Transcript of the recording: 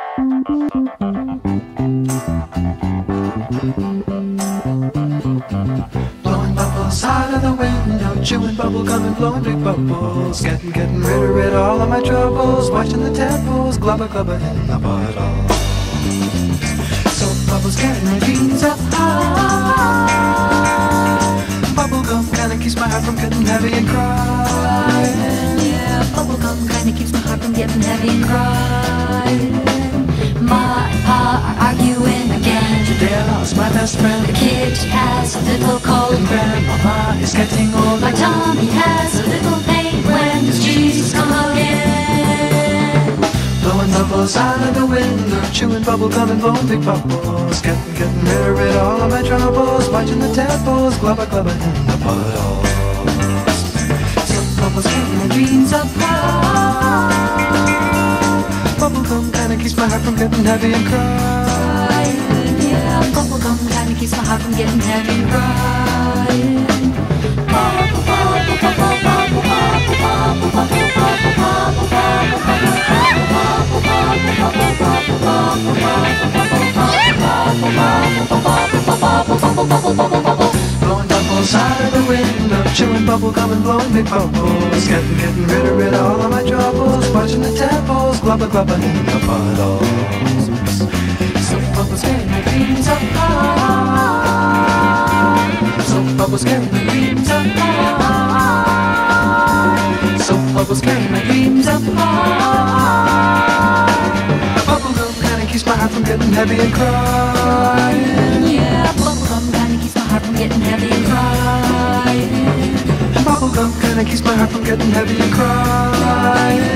Blowing bubbles out of the window, chewing bubble gum and blowing big bubbles. Getting rid of all of my troubles. Watching the tadpoles glubber glubber in the bottle. Soap bubbles carry my dreams up high. Bubble gum kinda keeps my heart from getting heavy and crying. Yeah, bubble gum kinda keeps my heart from getting heavy and crying. Ma and Pa are arguing again. Today I lost my best friend. The kid has a little cold. And Grandmama is getting old. My Tommy has a little pain. When does Jesus come again? Blowing bubbles out of the window, chewing bubble gum and blowing big bubbles. Getting rid of all of my troubles. Watching the tadpoles glubber glubber in the puddles. Some bubbles carry my dreams up high. Bubble gum kinda keeps my heart from getting heavy and crying. Yeah, bubble gum kinda keeps my heart from getting heavy and crying. Blowing bubbles out of the window, chewing bubble gum and blowing big bubbles. Getting rid of all of my troubles. Watching the tadpoles glubber glubber in the puddles. Soap bubbles carry my dreams up high. Soap bubbles carry my dreams up high. Soap bubbles carry my dreams up high. Bubble gum kinda keeps my heart from getting heavy and crying. Yeah, bubble gum kinda keeps my heart from getting heavy and crying. Bubble gum kinda keeps my heart from getting heavy and crying.